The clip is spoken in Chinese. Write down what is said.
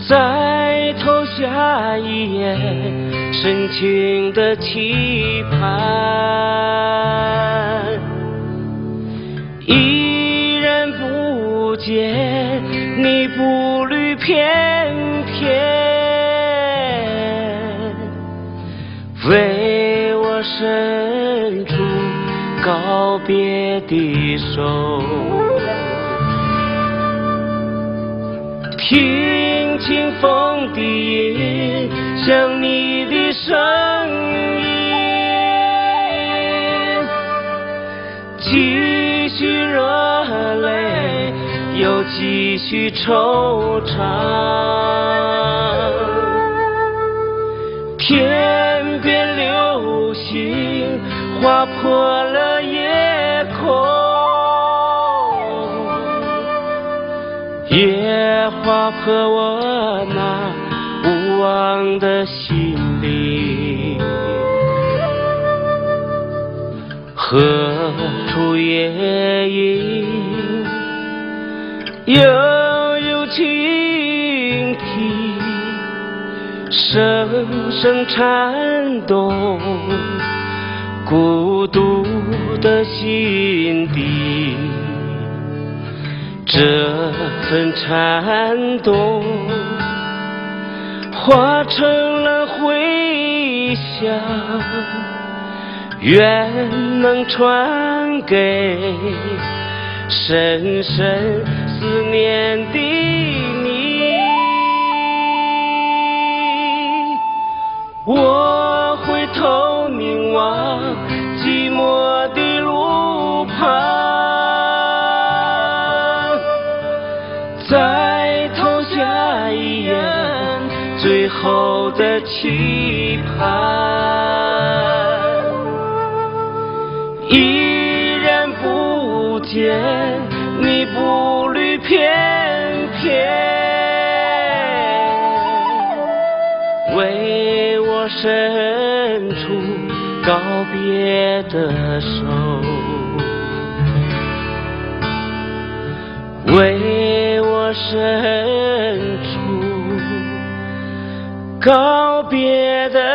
再投下一眼深情的期盼，依然不见你步履翩翩，为我伸出告别的手，听清风的音，想你的声音，继续热泪，又继续惆怅。天边流星划破了夜空，也划破我那无望的心灵。何处夜莺悠悠倾听，声声颤动孤独的心底。这份颤动化成了回响，愿能传给深深思念的你。我回头凝望寂寞的路旁，再投下一眼最后的期盼，依然不见你步履翩翩，为我伸出告别的手，为我伸出告别的